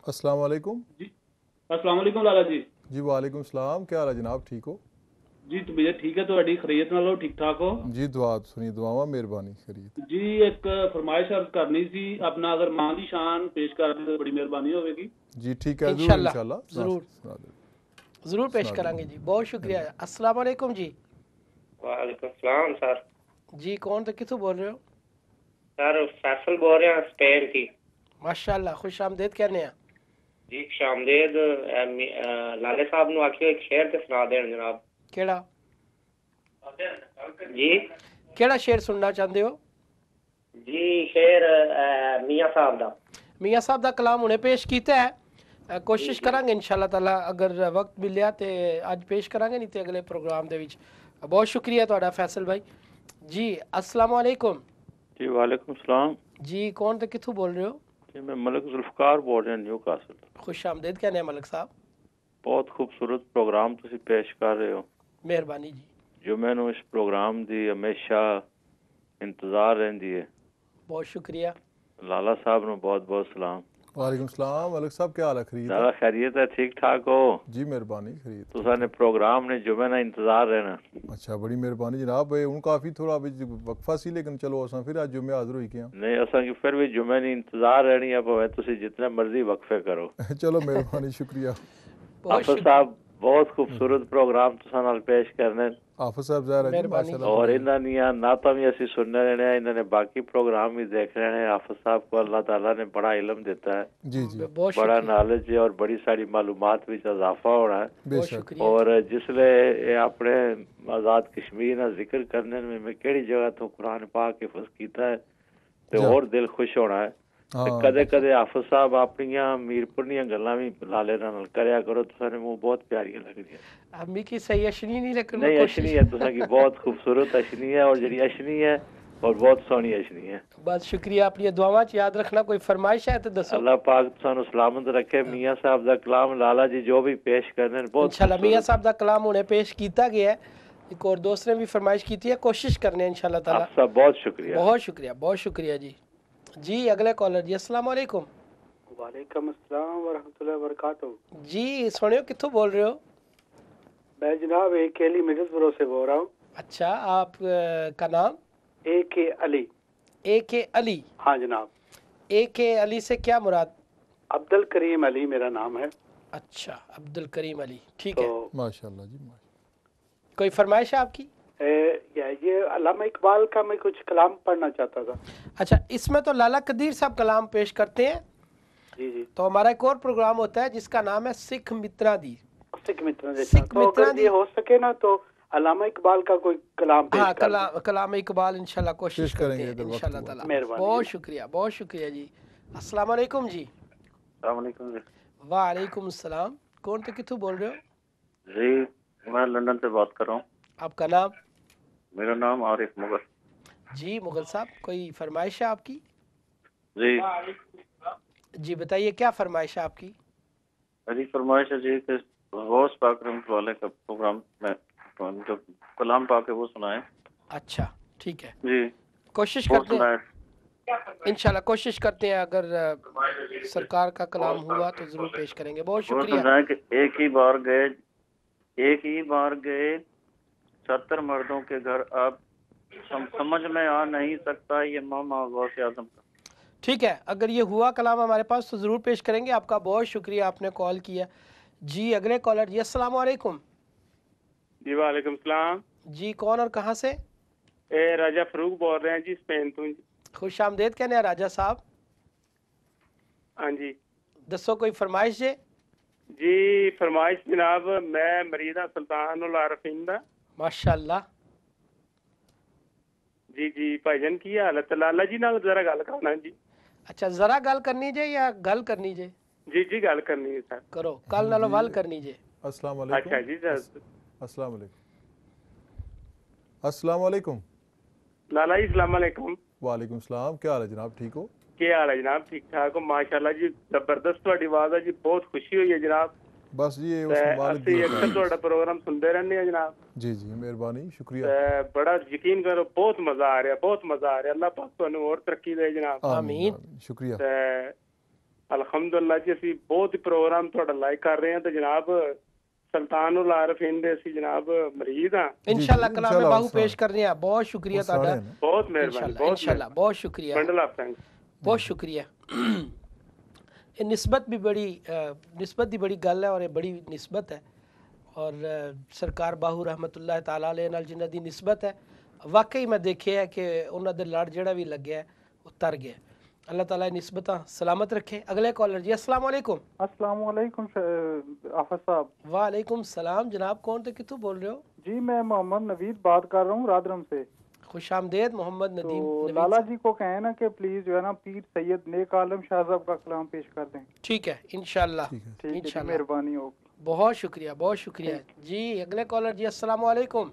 अस्सलाम वालेकुम। जी अस्सलाम वालेकुम लाला जी। जी वालेकुम सलाम, क्या हाल है जनाब, ठीक हो? जी तबीयत ठीक है, ਤੁਹਾਡੀ ਖੈਰੀਅਤ ਨਾਲ ਹੋ, ਠੀਕ ਠਾਕ ਹੋ? जी दुआ सुनी, दुआवा मेहरबानी खैरियत। जी एक फरमाइश अर्ज करनी सी, अपना अगर मां दी शान पेश कर दे तो बड़ी मेहरबानी होगी। जी ठीक है, ज़रूर इंशाल्लाह इंशाल्लाह ज़रूर सुना दे, ज़रूर पेश सुना दे करांगे जी। बहुत शुक्रिया। मेहरबानी। अस्सलाम वालेकुम जी। वालेकुम सलाम सर। जी कौन तो किथों बोल रहे हो? सर फैसल बोल रहे हैं स्पेन की। माशाल्लाह, खुश आमदेद कहने हैं। जी शामदेद। लाले साहब नु आखियो एक शेर ते सुना देन जनाब। केड़ा जी केड़ा शेर सुनना चाहते हो? जी शेर मियां साहब दा। मियाँ साहब दा कलाम हुणे पेश कीता है। कोशिश जी। करांगे इंशाल्लाह ताला, अगर वक्त मिलिया तो अज पेश करांगे, नहीं तो अगले प्रोग्राम दे विच। बहुत शुक्रिया तुहाडा फैसल भाई जी। अस्सलाम वालेकुम जी वालेकुम सलाम जी। कौन तो किथों बोल रहे हो? जी मैं मलिक जुल्फकार बोल रहा न्यू कासल। खुश आमदेद कहने हैं मलिक साहब। बहुत खूबसूरत प्रोग्राम तुसी पेश कर रहे हो। मेहरबानी जी। जो मैंने इस प्रोग्राम दी हमेशा इंतजार रहंदी है। बहुत शुक्रिया। लाला साहब नु बहुत बहुत सलाम। वालेकुम सलाम मलिक साहब, क्या हाल है, खैरियत लाला है? खैरियत है, ठीक ठाक हो? जी मेहरबानी, खैरियत तुसा ने प्रोग्राम ने जो मैंने इंतजार रहना। अच्छा, बड़ी मेहरबानी जनाब। हूँ काफ़ी थोड़ा वक्फा सी, लेकिन चलो असां फिर अज जुम्मे हाजिर होई गए हैं। नहीं असा की फिर भी जुमे ने इंतजार रहनी है, भावे तुसी जितने मर्जी वक्फे करो। चलो मेहरबानी, शुक्रिया। बहुत हाफिज शुक्रिया। साहब बहुत खूबसूरत प्रोग्राम तुसा नाल पेश करने हाफिज साहब ज़ाहिर है जी, मेहरबानी। माशाल्लाह और बड़ी- इन्हां दियां नातां भी असी सुनने रहने हैं, इन्होंने बाकी प्रोग्राम भी देख रहे हैं। हाफिज साहब को अल्लाह ताला ने बड़ा इल्म देता है, जी जी बहुत बड़ा शुक्रिया। नॉलेज है और बड़ी सारी मालूमात विच इजाफा हो रहा है। बहुत बेशक। शुक्रिया। और जिसले ये अपने आज़ाद कश्मीर ना जिक्र करने में मैं केड़ी जगह तो कुरान पाक हिफज कीता है ते जा। और दिल खुश होना है। ते हाँ कदे कदे हाफिज साहब अपनियां मीरपुर दियां गल्लां भी लाले नाल करया करो, तुसां ने मुंह बहुत प्यारियां लगदियां। अम्मी की सही अशनी नहीं, लेकिन मैं नहीं कोशिश अशनी है, तुसां की बहुत खूबसूरत अशनी है, और जड़ी अशनी है और बहुत सोहनी अशनी है। बहुत शुक्रिया। अपनी दुआवां च याद रखना। कोई फरमाइश है तो दसो। अल्लाह पाक तुसां सलामत रखे। मियां साहब दा कलाम लाला जी जो भी पेश करने बहुत इंशाल्लाह मियाँ खूबसूरत। साहब दा कलाम हुणे पेश किया गया है। एक और दोस्त ने भी फरमाइश की थी, कोशिश करने हैं इंशाल्लाह ताला। आप सब बहुत शुक्रिया। बहुत शुक्रिया, बहुत शुक्रिया जी। जी अगले कॉलर जी। अस्सलाम वालेकुम वालेकुम अस्सलाम वरहमतुल्लाहि वबरकातुहू। जी। सुनियो कित्थों बोल रहे हो? मैं जनाब ए के अली मिडलसब्रो से बोल रहा हूँ। अच्छा, आप का नाम? ए के अली। ए के अली। हाँ जनाब। ए के अली से क्या मुराद? अब्दुल करीम अली मेरा नाम है। अच्छा, अब्दुल करीम अली, ठीक तो है। माशाल्लाह जी, माशाल्लाह। कोई फरमाइश है आपकी? ये अल्लामा इकबाल का मैं कुछ कलाम पढ़ना चाहता था। अच्छा, इसमें तो लाला कदीर साहब कलाम पेश करते हैं। जी जी। तो हमारा एक और प्रोग्राम होता है जिसका नाम है सिख मित्रा दी। सिख मित्रा दी। सिख तो मित्रा अगर दी। ये हो सके ना तो अल्लामा इकबाल का कोई कलाम पेश हाँ, कर दें। कलाम इकबाल इंशाल्लाह कोशिश पेश करते करेंगे हैं अगर वक्त इंशाल्लाह हुआ ताला। तो। मेहरबानी। बहुत शुक्रिया, बहुत शुक्रिया जी। अस्सलाम वालेकुम जी। अस्सलाम वालेकुम जी। वालेकुम अस्सलाम। कौन तो किथों बोल रहे हो? जी मैं लंदन से बात कर रहा हूँ। आपका नाम? मेरा नाम आरिफ मुगल। जी मुगल साहब, कोई फरमाइश है आपकी? जी जी बताइए, क्या फरमाइश है आपकी? मेरी फरमाइश है जी कि गौस पाक रहमत वाले का प्रोग्राम में जो कलाम पाक है वो सुनाए। अच्छा ठीक है, जी कोशिश वो करते हैं सुनाए। इंशाल्लाह, कोशिश करते हैं। अगर सरकार का कलाम हुआ तो जरूर पेश करेंगे। बहुत वो शुक्रिया। सुनाए कि एक ही बार गए 70 मर्दों के घर, अब समझ में आ नहीं सकता ये मामा गौस आजम का। ठीक है, अगर ये हुआ कलाम हमारे पास तो ज़रूर पेश करेंगे। आपका बहुत शुक्रिया, आपने कॉल किया जी। अगले कॉलर जी। अस्सलाम वालेकुम जी वालेकुम सलाम। जी, कौन और कहाँ से? राजा फरूक बोल रहे हैं जी, स्पेन तो जी। खुश आमदेद कहने हैं राजा साहब। हाँ जी। दसो कोई फरमाइश जे? जी फरमाइश जनाब, मैं मरीदा सुल्तान उल आरफीन दा। माशाल्लाह। जी जी भाईजान की हालत? लाला जी नाल जरा गल करना जी। अच्छा, जरा गल करनी जे या गल करनी जे? जी जी गल करनी है सर। करो, कल नालों वल करनी जे। अस्सलाम वालेकुम। अच्छा जी सर। अस्सलाम वालेकुम। अस्सलाम वालेकुम। लाला जी सलाम अलैकुम। वालेकुम सलाम, क्या हाल है जनाब, ठीक हो? क्या हाल है जनाब? ठीक ठाक हो माशाल्लाह जी, जबरदस्त तुहाडी आवाज़ है जी, बहुत खुशी हुई है जनाब। बस जी ये उस मालिक ਅਸੀਂ दी अक्सर अता ਤੁਹਾਡਾ प्रोग्राम सुनते रहने हैं जनाब। जी जी मेहरबानी, शुक्रिया। बड़ा यकीन करो बहुत मजा आ रहा, बहुत मजा आ रहा। अल्लाह पाक ਤੁਹਾਨੂੰ ਹੋਰ ਤਰੱਕੀ ਦੇ जनाब। आमीन। शुक्रिया। ਅਲਹਮਦੁਲਿਲਾ ਜੀ ਅਸੀਂ ਬਹੁਤ ਹੀ ਪ੍ਰੋਗਰਾਮ ਤੁਹਾਡਾ ਲਾਈਕ ਕਰ ਰਹੇ ਹਾਂ ਤੇ ਜਨਾਬ ਸੁਲਤਾनुल आरिफीन ਦੇ ਅਸੀਂ ਜਨਾਬ ਮਰੀਦ ਹਾਂ इंशाल्लाह कलाम इंशाल्लाह बाहू उस पेश करने हैं। बहुत शुक्रिया सारे ਤੁਹਾਡਾ। हैं ना। ਬਹੁਤ ਮਿਹਰਬਾਨੀ इंशाल्लाह इंशाल्लाह बहुत शुक्रिया ਬੰਡਲ ਆਫ ਥੈਂक्स बहुत शुक्रिया। ये निस्बत भी बड़ी निस्बत की बड़ी गल है और ये बड़ी निस्बत है और सरकार बाहू रहमतुल्लाह ताला अलैह नाल जिन्हां दी निस्बत है वाकई मैं देखिया है कि उन्हां दे लड़ जिहड़ा भी लग्या वो तर गया। अल्लाह ताला निस्बतां सलामत रखे। अगले कॉलर जी अस्सलाम वालेकुम। अस्सलाम वालेकुम आफत साहब। वालेकुम सलाम जनाब, कौन थे कितों बोल रहे हो? जी मैं मोहम्मद नवीद बात कर रहा हूँ रादरम से। खुश आमदेद मोहम्मद नदीम। तो लाला जी को कहें ना कि प्लीज जो है ना पीर सैयद नेक आलम शाह साहब का कलाम पेश कर दें। ठीक है इंशाल्लाह ठीक है इंशाल्लाह, मेहरबानी होगी। बहुत शुक्रिया बहुत शुक्रिया जी। अगले कॉलर जी अस्सलाम वालेकुम।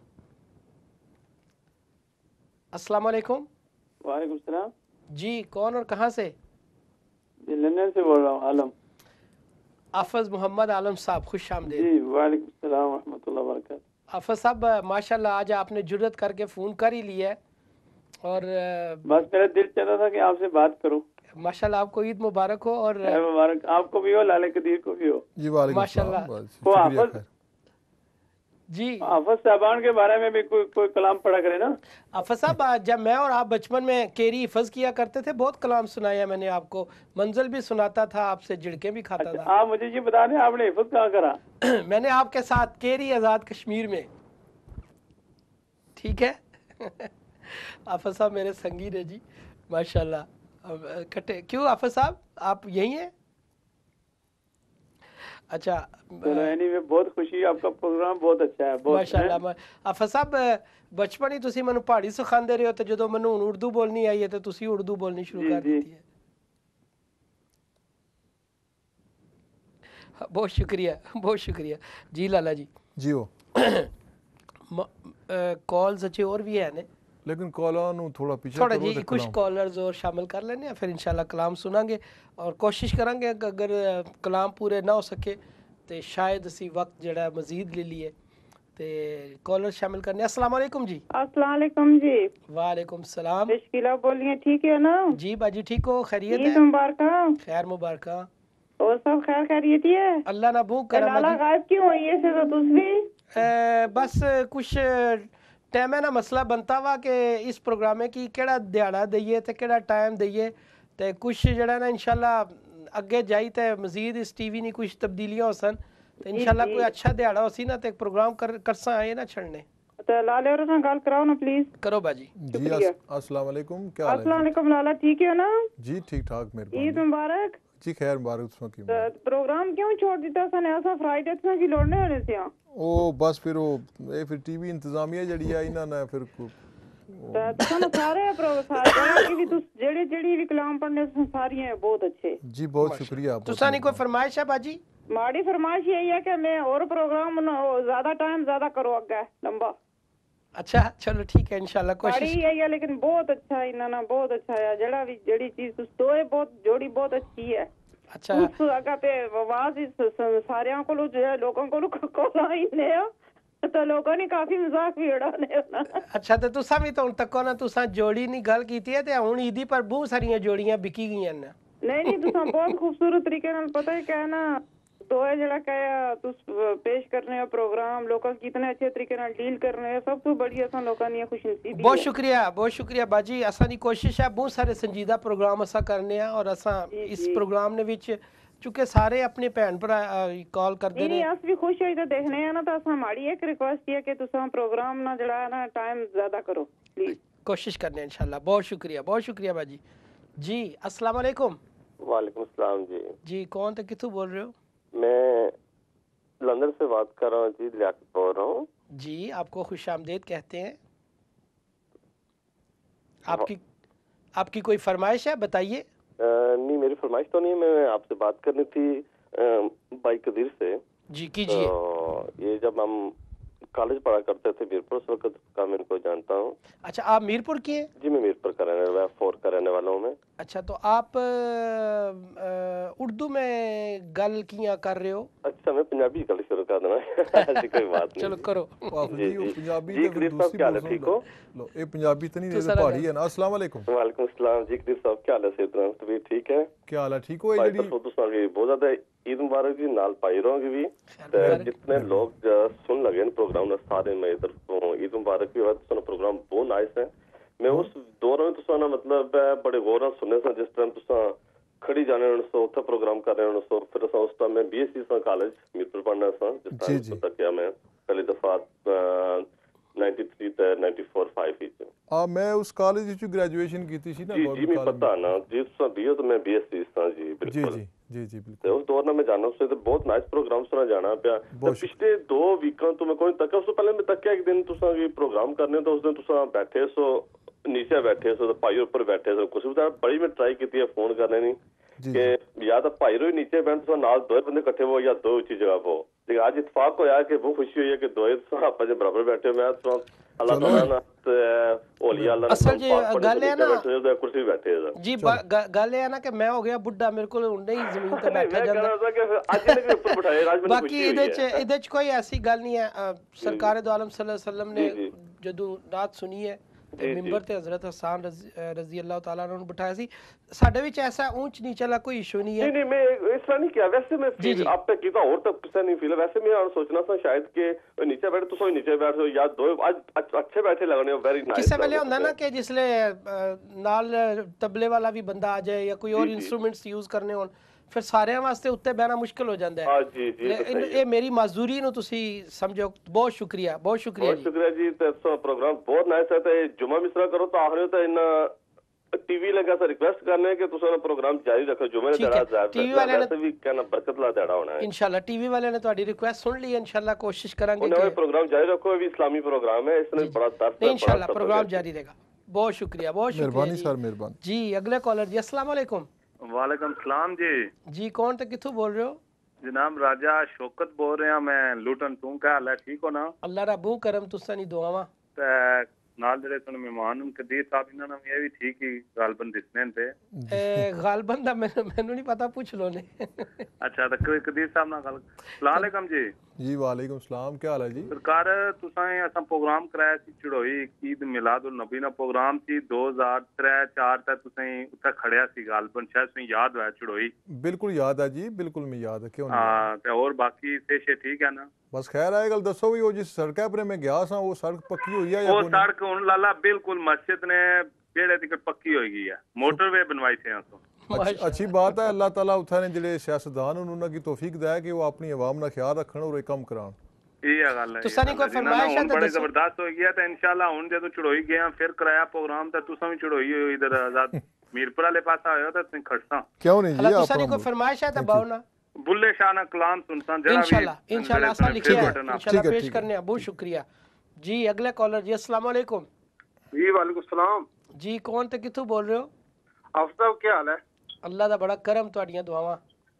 अस्सलाम वालेकुम। वालेकुम सलाम जी कौन और कहाँ से? जी लंदन से बोल रहा हूँ आलम। आफज मोहम्मद आलम साहब खुश आमदेद। जी वालेकुम सलाम रहमतुल्लाह वबरकातुहू। आफज साहब माशाल्लाह आज आपने जुर्रत करके फ़ोन कर ही लिया है और बस मेरा दिल चाह रहा था कि आपसे बात करूं। माशाल्लाह आपको ईद मुबारक हो और मुबारक आपको भी हो, लाले कदीर को भी हो जी। वालेकुम माशाल्लाह। सलाम, वो शुक्रिया आफत खैर। जी हाफिज साहबान के बारे में भी कोई कलाम पढ़ा करे ना। आफज साहब जब मैं और आप बचपन में केरी हिफज किया करते थे बहुत कलाम सुनाया मैंने आपको, मंजिल भी सुनाता था, आपसे झिड़के भी खाता अच्छा, था। आप मुझे ये बता दें आपने हिफज कहाँ करा? मैंने आपके साथ केरी आज़ाद कश्मीर में। ठीक है आफज साहब मेरे संगीन है जी माशाल्लाह। कटे क्यों आफज साहब आप यही हैं? अच्छा चलो एनीवे बहुत खुशी, आपका प्रोग्राम बहुत अच्छा है बहुत माशाल्लाह। आफज साहब बचपन ही ਤੁਸੀਂ ਮੈਨੂੰ ਪਹਾੜੀ ਸਿਖਾਉਂਦੇ ਰਹੇ ਹੋ ਤੇ ਜਦੋਂ ਮੈਨੂੰ ਹੁਣ ਉਰਦੂ ਬੋਲਣੀ ਆਈ ਹੈ ਤੇ ਤੁਸੀਂ ਉਰਦੂ ਬੋਲਣੀ ਸ਼ੁਰੂ ਕਰ ਦਿੱਤੀ ਹੈ। बहुत शुक्रिया जी लाला जी। जी हो कॉल्स अच्छे और भी है ने लेकिन कॉलर ਨੂੰ ਥੋੜਾ ਪਿੱਛੇ थोड़ा ਕਰੋ जी ਤੇ कुछ कलाम। कॉलर्स और शामिल कर लेने फिर इंशाल्लाह कलाम सुनांगे और कोशिश करेंगे कि अगर कलाम पूरे ना हो सके तो शायद असी वक्त जड़ा मजीद ले लिए ते कॉलर शामिल करने। अस्सलाम वालेकुम जी। अस्सलाम वालेकुम जी। वालेकुम सलाम। मुश्किला बोलिए ठीक है ना? जी बाजी ठीक हो? खैरियत है? ईद मुबारक। खैर मुबारक। और सब खैर खैरियत ही है? अल्लाह ना बू करम लाला गायब क्यों हुई है? तो दूसरी बस कुछ टाइम है ना मसला बनता वा कि इस प्रोग्राम की केड़ा दिहाड़ा दईए ते केड़ा टाइम दईए ते कुछ जड़ा ना इंशाल्लाह अगे जाई ते मजीद इस टीवी नी कुछ तब्दीलियां हो सन ते इंशाल्लाह कोई अच्छा दिहाड़ा हो सी ना ते प्रोग्राम करसा आए ना छड़ने तो लाले और ना गल कराओ ना प्लीज। करो बाजी। जी अस्सलाम वालेकुम, क्या हाल अस्सलाम वालेकुम लाला ठीक है ना? जी ठीक ठाक मेहरबानी। ईद मुबारक जी खैर मुबारक तुम की। प्रोग्राम क्यों छोड़ दिता सन? ऐसा फ्राइडे से की लोड़ने होने से ओ बस फिर वो ये फिर टीवी इंतजामिया जड़ी है इना ने फिर तुम सारे सारे भी तुस जेड़ी भी कलाम पढ़ने सारी हैं बहुत अच्छे। जी बहुत शुक्रिया। तुसा नहीं कोई फरमाइश है बाजी? माड़ी फरमाइश यही है कि मैं और प्रोग्राम ज्यादा टाइम ज्यादा करो अगे लंबा। अच्छा चलो ठीक है इंशाल्लाह कोशिश यही है लेकिन बहुत अच्छा है ना बहुत अच्छा है जड़ा भी जड़ी चीज तुस दोए बहुत जोड़ी बहुत अच्छी है। अच्छा उस अगा पे आवाज सारे को लोगों को ही ने तो लोगों ने काफी मजाक भी उड़ाने। अच्छा तो तुसा भी तो हुन तक ना तुसा जोड़ी नहीं गल कीती है ते हुन ईदी पर बहुत सारियां जोड़ियां बिकी गईयां ने। नहीं तुसा बहुत खूबसूरत तरीके नाल पता है क्या ना तो है जड़ा कह तुस पेश करने प्रोग्राम लोगों कितने अच्छे तरीके नाल डील करने सब तो बड़ी असा लोगों नी खुशनसीबी। बहुत शुक्रिया बाजी। असा दी कोशिश है बहुत सारे संजीदा प्रोग्राम असा करने आ और असा इस प्रोग्राम ने विच चूंकि सारे अपने भैन भरा कॉल करदे ने अस भी खुश होई ते देखने आ ना तो असा हमारी एक रिक्वेस्ट है कि तुसा प्रोग्राम ना जड़ा है ना टाइम ज्यादा करो प्लीज। कोशिश करने इंशाल्लाह। बहुत शुक्रिया बाजी। जी अस्सलाम वालेकुम। वालेकुम सलाम जी। जी कौन थे किथों बोल रहे हो? मैं लंदन से बात कर रहा हूँ जी, लियाकत बोल रहा हूँ जी। आपको खुशामदीद कहते हैं। आपकी कोई फरमाइश है बताइए। नहीं मेरी फरमाइश तो नहीं है, मैं आपसे बात करनी थी भाई कदीर से। जी कीजिए। तो ये जब हम कॉलेज पढ़ा करते थे मीरपुर, उस वक्त का मैं इनको जानता हूँ। अच्छा आप मीरपुर की हैं? जी मैं मीरपुर का रहने वाला 4 का रहने वाला हूँ मैं। अच्छा तो आप उर्दू में गल किया कर रहे हो? अच्छा मैं पंजाबी गल शुरू कर देना ऐसी कोई बात नहीं। चलो करो जी जी जी कदीर साहब क्या हाल है, ठीक हो? लो ये पंजाबी तो नहीं पहाड़ी है ना। अस्सलाम वालेकुम। वालेकुम सलाम जी कदीर साहब क्या हाल है, सेहत तबीयत ठीक है? क्या हाल है, ठीक हो? भाई तो तुसां भी बहुत ज्यादा ईद मुबारक जी नाल पाई रहोगे भी ते जितने लोग सुन लगे न प्रोग्राम ना सारे मेरी तरफ तो ईद मुबारक भी हुआ। तुसां प्रोग्राम बहुत नाइस है। मैं उस दौर में तुसां ना मतलब बड़े गौर नाल सुनने सा जिस टाइम तुसां खड़ी जाने सो उत्थे प्रोग्राम कर रहे हो सो फिर उस टाइम मैं बीएससी सा कॉलेज मीरपुर पढ़ना सा जिस टाइम तक किया मैं पहली दफा 93 ते 94 5 विच मैं उस कॉलेज विच ग्रेजुएशन कीती सी ना। जी मैं पता ना जी तुसां बीए तो मैं बीएससी सा जी बिल्कुल जी बिल्कुल। ते उस दौर में मैं जाना उससे तो बहुत नाइस प्रोग्राम सुना जाना पिया। पिछले 2 वीकां तो मैं कोई तक उससे पहले मैं तक एक दिन तुसां की प्रोग्राम करने तो उस दिन तुसां बैठे सो नीचे बैठे सो भाई ऊपर बैठे सो कुछ भी बड़ी मैं ट्राई की है फोन करने नहीं कि या तो भाई रो नीचे बैठ तो नाल 2 बंदे इकट्ठे हो या 2 ऊंची जगह हो। लेकिन आज इत्तेफाक होया कि बहुत खुशी हुई है कि 2 आप बराबर बैठे। मैं तो अल्लाह ताला ना ओलिया अल्लाह असल जी गल है ना कुर्सी बैठे जी गल है ना कि मैं हो गया बुढ़ा मेरे को नहीं जमीन पे बैठा जांदा। बाकी इहदे च कोई ऐसी गल नहीं है। सरकार दो आलम सल्लल्लाहु अलैहि वसल्लम ने जदों रात सुनी है ਤੇ ਮਿੰਬਰ ਤੇ हजरत हसन रजी अल्लाह तआला अन्हु ਨੂੰ ਬਿਠਾਇਆ ਸੀ। ਸਾਡੇ ਵਿੱਚ ਐਸਾ ऊंच नीच वाला कोई इशू नहीं है। नहीं मैं इस तरह नहीं किया वैसे मैं फील आप पे किया और तक किसी नहीं फील वैसे मैं सोचना था शायद कि नीचे बैठे तो नीचे बैठो या 2 आज अच्छे बैठे लगने वेरी नाइस। किसी वेले ਹੁੰਦਾ ना कि जिसले ਨਾਲ तबले वाला भी बंदा आ जाए या कोई और इंस्ट्रूमेंट्स यूज करने होਣ फिर सारे वास्ते उत्ते बहना मुश्किल हो जाता है। हां जी जी ये मेरी माजूरी नु तुसी समझो। बहुत शुक्रिया जी तो प्रोग्राम बहुत नाइस है। ते जुमा मिसरा करो तो आखिर तो इन टीवी लगा सा रिक्वेस्ट करने के तुसां प्रोग्राम जारी रखो। जुमे ने दड़ा टीवी वाले ने भी कहना बरकत ला देड़ा होना है इंशाल्लाह। टीवी वाले ने तुम्हारी रिक्वेस्ट सुन ली है इंशाल्लाह कोशिश करेंगे कि प्रोग्राम जारी रखो। भी इस्लामी प्रोग्राम है इसने बड़ा दर्द है इंशाल्लाह प्रोग्राम जारी रहेगा। बहुत शुक्रिया मेहरबानी सर मेहरबानी जी। अगले कॉलर जी अस्सलाम वालेकुम। वालेकुम सलाम जी। जी कौन ते किथों बोल रहे हो? जनाब राजा शौकत बोल रहे हैं मैं लूटन। तू क्या हाल है, ठीक हो ना? अल्लाह रा बू करम तुसा नी दुआवां ते नाल जेड़े तुम मेहमान हम कदीर साहब इन्हां ने ये भी ठीक ही गालबन दिसने पे गालबन दा मैनू नहीं पता पूछ लो ने। अच्छा तो कदीर साहब ना गल अस्सलाम वालेकुम जी वालेकुम सलाम क्या हाल है जी? सरकार तुसां असां प्रोग्राम कराया सी चढ़ोई ईद मिलाद उन नबी ना प्रोग्राम सी 2003-4 तक तुसां उत्थे खड़िया सी गालबन शायद तुसें याद होया चढ़ोई। बिल्कुल याद है जी बिल्कुल मैं याद है क्यों नहीं। हां ते और बाकी से ठीक है ना? बस खैर है गल दसो भी वो जिस सड़क पर मैं गया सा वो सड़क पक्की हुई है या वो सड़क हुन लाला बिल्कुल मस्जिद ने बेड़े तक पक्की हो गई है। मोटरवे बनवाई थे तो अच्छी बात है। अल्लाह ताला उठा ने जिहड़े सियासतदान उन्होंने की तौफीक दे कि वो अपनी आवाम ना ख्याल रखन और काम करान। ये गल है तुसा नहीं कोई फरमाइश है बड़ी जबरदस्त हो गया तो इंशाल्लाह हुन जदों चढ़ोई गया फिर कराया प्रोग्राम तो तुसा भी चढ़ोई हो इधर आजाद मीरपुर वाले पास आयो तो तुम खड़सा क्यों नहीं जी? तुसा नहीं कोई फरमाइश है तो बाओ ना बुल्ले शाह ना कलाम सुनता जरा भी इंशाल्लाह असा लिखिया है इंशाल्लाह पेश करने बहुत शुक्रिया जी। अगले कॉलर जी अस्सलाम वालेकुम। जी वालेकुम सलाम जी कौन ते किथों बोल रहे हो? आफ्ताब क्या हाल है? अल्लाह दा बड़ा करम ਤੁਹਾਡੀਆਂ ਦੁਆਵਾਂ।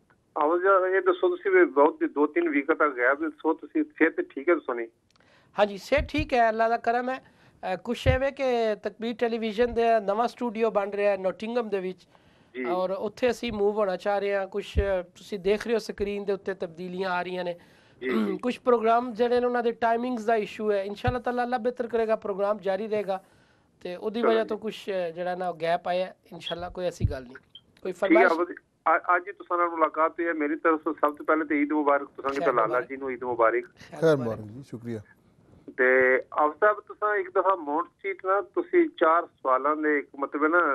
आवाज ये दसो तुसी भी बहुत 2-3 वीक तक गया भी सो तुसी सेहत ठीक है तुसा नहीं? हां जी सेहत ठीक है अल्लाह दा करम है। कुछ है कि तकबीर टेलीविजन दे नवा स्टूडियो बन रहा है नोटिंगम दे विच और उत्थे ਅਸੀਂ मूव होना चाह रहे हैं। कुछ ਤੁਸੀਂ देख रहे हो स्क्रीन ਦੇ ਉੱਤੇ ਤਬਦੀਲੀਆਂ ਆ ਰਹੀਆਂ ਨੇ। कुछ प्रोग्राम ਜਿਹੜੇ ਨੇ ਉਹਨਾਂ ਦੇ ਟਾਈਮਿੰਗਸ ਦਾ ਇਸ਼ੂ ਹੈ। इंशाल्लाह ताला अल्लाह बेहतर करेगा प्रोग्राम जारी रहेगा ਤੇ ਉਹਦੀ ਵਜ੍ਹਾ ਤੋਂ ਕੁਝ ਜਿਹੜਾ ਨਾ ਗੈਪ ਆਇਆ इंशाल्लाह कोई ऐसी गल नहीं कोई फरमाइश। आज ही तुसा नाल मुलाकात हुई है मेरी तरफ से सब तो पहले तो ईद मुबारक तुसा की लाला जी नु ईद मुबारक। खैर मुबारक जी शुक्रिया। ते आफ्ताब तुसा एक दफा मोट सीट ना तुसी 4 सवालां दे एक मतलब है ना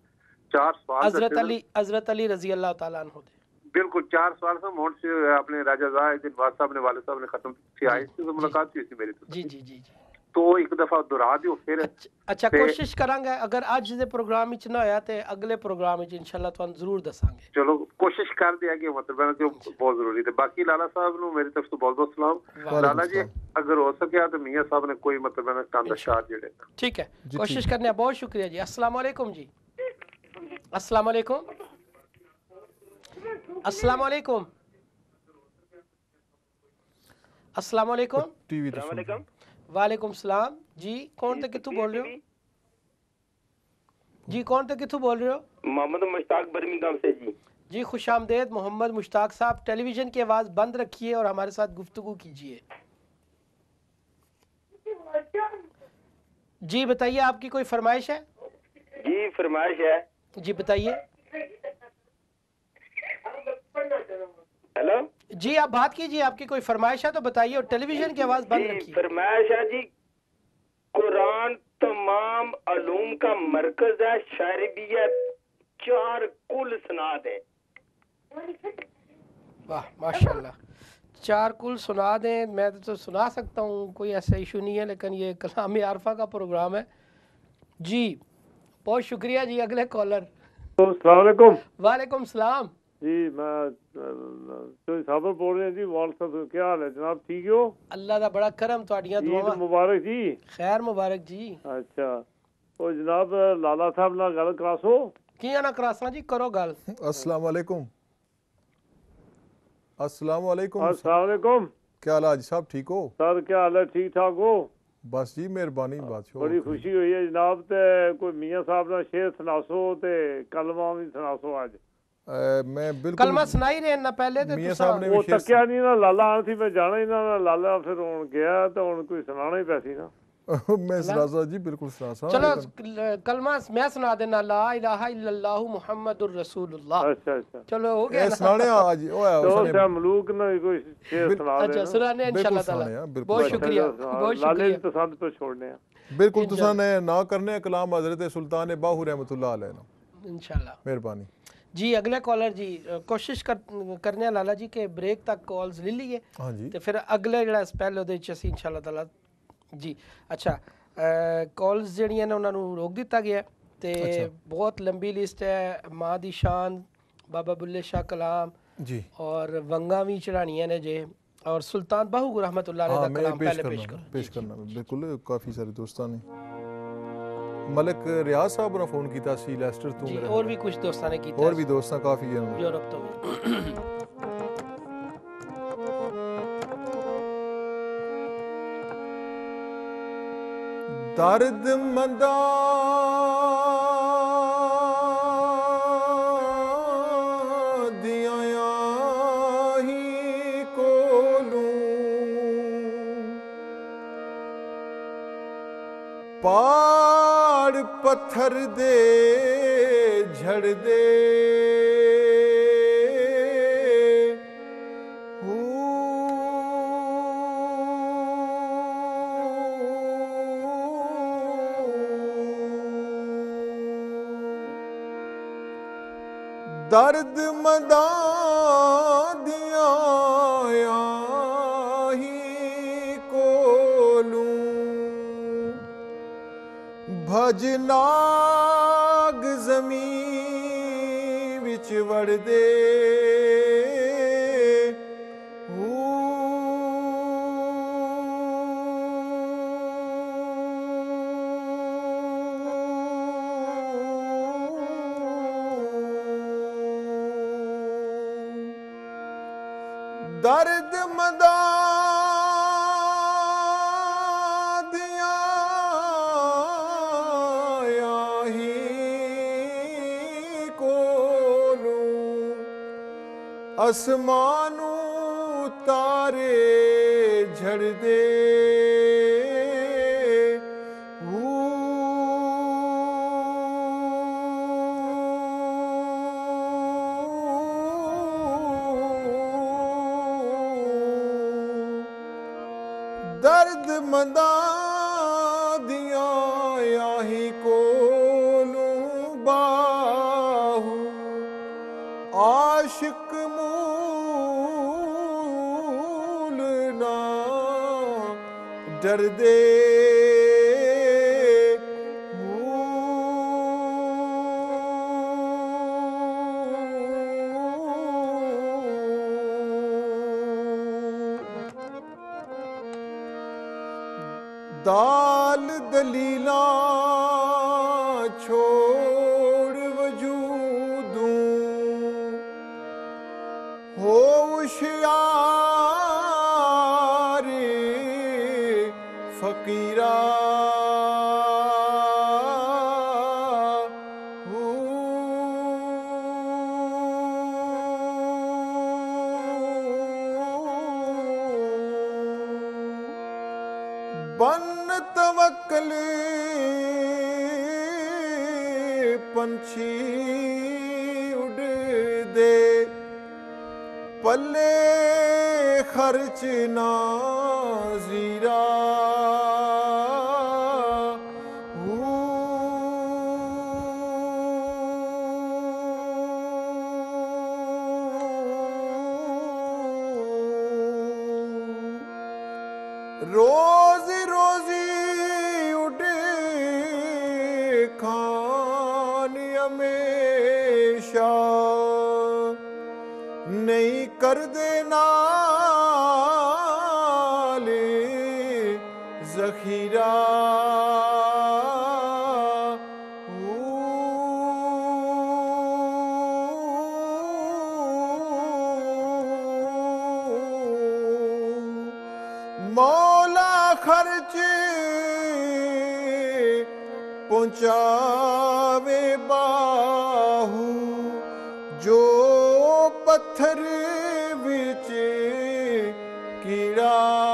4 सवाल हजरत अली रजी अल्लाह तआला अन्हु दे बिल्कुल 4 सवाल से मोट से अपने राजा जाहिद नवाज साहब ने वाले साहब ने खत्म की आई थी तो मुलाकात हुई थी मेरी तो जी जी जी जी तो एक दफा दोहरा दियो फिर। अच्छा कोशिश करांगे अगर आज दे प्रोग्राम विच ना होया ते अगले प्रोग्राम विच इंशाल्लाह तुहानू जरूर दसांगे। चलो कोशिश कर दिया कि मतलब है जो बहुत जरूरी है। बाकी लाला साहब नु मेरी तरफ से बहुत बहुत सलाम। लाला जी अगर हो सके तो मियां साहब ने कोई मतलब है कंद शार जेड़े ठीक है कोशिश करने बहुत शुक्रिया जी। अस्सलाम वालेकुम जी। अस्सलाम वालेकुम। अस्सलाम वालेकुम। अस्सलाम वालेकुम। टीवी तो सुन वालेकुम सलाम जी कौन थे किथों बोल रहे हो? जी कौन थे किथों बोल रहे हो? मोहम्मद मुश्ताक बर्मिंघम से जी। जी खुशामदेद मोहम्मद मुश्ताक साहब, टेलीविज़न की आवाज़ बंद रखिए और हमारे साथ गुफ्तगू कीजिए। जी बताइए, आपकी कोई फरमाइश है? जी फरमाइश है। जी बताइए। हेलो जी आप बात कीजिए, आपकी कोई फरमाइश है तो बताइए और टेलीविज़न की आवाज़ बंद रखिए। फरमाइश है जी, कुरान तमाम अलूम का मरकज है, शायरी भी है, 4 कुल सुना दे। वाह माशाल्लाह, 4 कुल सुना दें। मैं तो सुना सकता हूँ, कोई ऐसा इशू नहीं है, लेकिन ये कलाम आरफा का प्रोग्राम है। जी बहुत शुक्रिया जी। अगले कॉलर। अस्सलाम वालेकुम। वालेकुम सलाम जी मैं तो साबर बोल रहे हैं जी। वाल साहब क्या हाल है जनाब, ठीक हो? अल्लाह दा बड़ा करम, तुहाडियां दुआवां। ईद मुबारक जी। खैर मुबारक जी। अच्छा तो जनाब लाला साहब नाल गल करासो। कियां ना करासा जी, करो गल। अस्सलाम वालेकुम। अस्सलाम वालेकुम। अस्सलाम वालेकुम। क्या हाल है जी साहब, ठीक हो? सर क्या हाल है, ठीक ठाक हो? बस जी मेहरबानी बादशाह। बड़ी खुशी हुई है जनाब, ते कोई मियां साहब ना शेर सुनासो ते कलमा भी सुनासो आज। मैं बिल्कुल कलमा सुनाई रहे ना पहले ते मियां साहब ने वो तक्या नहीं ना, लाला आना थी, मैं जाना ही ना, लाला फिर हुन गया तो हुन कोई सुनाना ही पैसी ना। मैं सुना जी, बिल्कुल सुना। चलो कलमा मैं सुना देना, ला इलाहा इल्लल्लाहु मुहम्मदुर रसूलुल्लाह। अच्छा अच्छा चलो हो गया ना। सुनाने आज तो से मलूक ना कोई शेर सुना अच्छा सुनाने इंशाल्लाह ताला। बहुत शुक्रिया, बहुत शुक्रिया। लाले दी पसंद पे छोड़ने हैं। बिल्कुल तुसा ने ना करने कलाम हजरत सुल्तान बाहू रहमतुल्लाह अलैह ना इंशाल्लाह। मेहरबानी जी अगले कॉलर जी, कोशिश करने लाला जी के ब्रेक तक कॉल्स ले लीए। हाँ जी। तो फिर अगले जड़ा स्पेल ਉਹਦੇ ਚ ਅਸੀਂ इंशाल्लाह ताला जी। अच्छा कॉल्स ਜਿਹੜੀਆਂ ਨੇ ਉਹਨਾਂ ਨੂੰ ਰੋਕ ਦਿੱਤਾ ਗਿਆ ਤੇ बहुत लंबी लिस्ट है। माँ दी शान, बाबा बुल्ले शाह कलाम जी और वंगा भी चढ़ानियां ने जे, और सुल्तान बाहू रहमतुल्लाह अलैह दा कलाम पहले पेश करना बिल्कुल। काफ़ी सारे दोस्तों ने मलिक रियाज साहब ने फोन किया सी लेस्टर तो जी, और भी कुछ दोस्तों ने किया, और भी दोस्तों काफ़ी है यूरोप तो भी। दर्द मंदा दिया ही कोलू पहाड़ पत्थर दे झड़ दे दर्द मंदा दिया ही कोलू भजनाग ज़मीं विच वड़ दे दर्द मंदा दिया ही कोलू आसमानू तारे झड़ दे दर्द मंदा दिया ही कोलू बाहू आशिक मूल ना डर दे दाल दलीला छोड़ वजूदूं हो होशियार फकीरा बन तवक्कल पंछी उड़ दे, पल्ले खर्च ना जीरा। रोजी रोजी उड़ खान हमेशा, नहीं कर देना जखीरा। मौला खर्च पहुंचावे बाहू, जो पत्थर विच कीड़ा।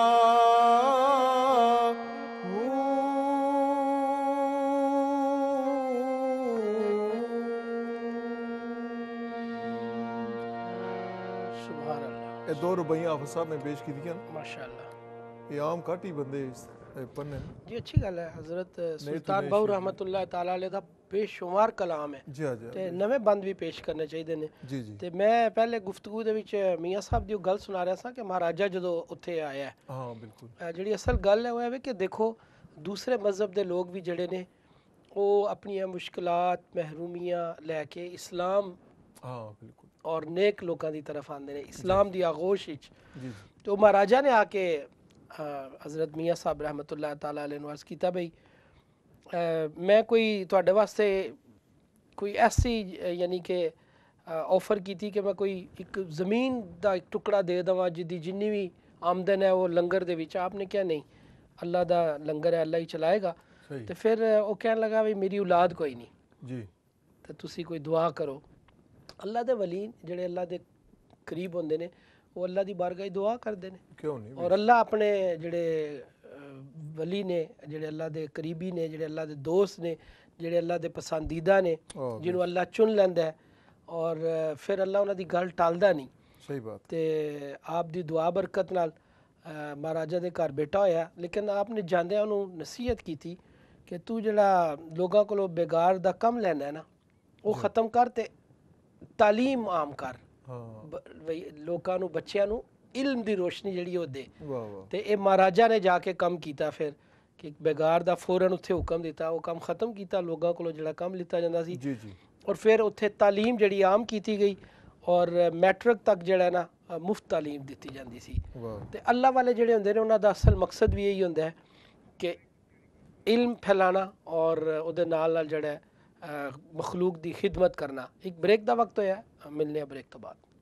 ये 2 रुबैया हाफिज साहब ने पेश की थी माशाअल्लाह। ये आम काटी बंदे पन्ने जी अच्छी गल है। हजरत सुल्तान बाहू रहमतुल्लाह ताला अलैह दा बेशुमार कलाम है जी हाँ जी ते नवे बंद भी पेश करने चाहिए ने जी जी। ते मैं पहले गुफ्तगू दे विच मियां साहब दी गल सुना रहा सा कि महाराजा जदों उत्थे आया है, हाँ बिल्कुल, ਜਿਹੜੀ असल गल है वो है कि देखो दूसरे मजहब के लोग भी जड़े ने वो अपनी मुश्किलात महरूमियाँ लैके इस्लाम हाँ बिल्कुल और नेक लोगों की तरफ आते हैं, इस्लाम की आगोश विच। जी तो महाराजा ने आके हज़रत मियाँ साहब रहमतुल्लाह ताला अलैह अर्ज़ किया भाई मैं कोई तुहाडे वास्ते कोई ऐसी यानी कि ऑफर की थी कि मैं कोई एक ज़मीन का एक टुकड़ा दे देवां जिदी जिन्नी भी आमदन है वो लंगर दे विच। आपने क्या नहीं, अल्लाह दा लंगर है, अल्लाह ही चलाएगा। तो फिर वो कहने लगा भाई मेरी औलाद कोई नहीं जी, तो तुसी कोई दुआ करो। अल्लाह दे वली जेड़े अल्लाह दे करीब होंदे ने वो अल्लाह दी बारगाह दुआ करते हैं, क्यों नहीं। और अल्लाह अपने जेड़े वली ने, जेड़े अल्लाह दे करीबी ने, जेड़े अल्लाह दे दोस्त ने, जेड़े अल्लाह दे पसंदीदा ने, जिन्हों अल्लाह चुन लैंदा है और फिर अल्लाह उन्हां दी गल टालदा नहीं। सही बात। ते आप दी दुआ बरकत नाल महाराजा दे घर बेटा होया, लेकिन आपने जांदे उन्होंने नसीहत की थी कि तू जड़ा लोगों को बेगार दा कम लेना है ना वो ख़त्म कर ते तालीम आम कर, लोगों नू बच्चों नू इल्म दी रोशनी जड़ी वो दे। ते ये महाराजा ने जाके कम किया फिर कि बेगार दा फौरन उत्थे हुक्म दिता, वो कम ख़त्म किया, लोगों को जड़ा कम लिता जाता सी जी जी। और फिर उत्थे तालीम जड़ी आम की गई और मैट्रिक तक जड़ा ना मुफ्त तालीम दी जाती सी। ते अल्लाह वाले जड़े होंदे ने उन्हां दा असल मकसद भी यही होंदा है कि इल्म फैलाना और उहदे नाल जड़ा मखलूक दी खिदमत करना। एक ब्रेक दा वक्त होया, मिलने ब्रेक तो बाद।